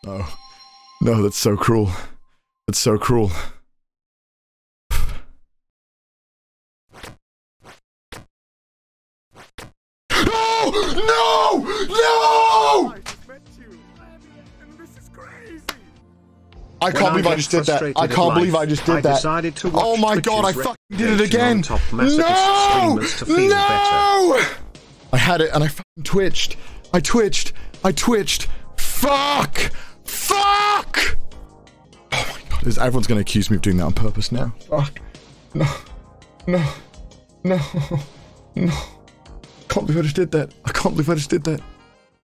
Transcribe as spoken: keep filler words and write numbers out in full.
No. No, that's so cruel. That's so cruel. No! No! No! I can't believe I just did that. I can't believe I just did that. Oh my god, I fucking did it again. No! No! I had it and I fucking twitched. I twitched. I twitched. Fuck! Fuck! Oh my god, is everyone's gonna accuse me of doing that on purpose now? Fuck. No. No. No. No. I can't believe I just did that. I can't believe I just did that.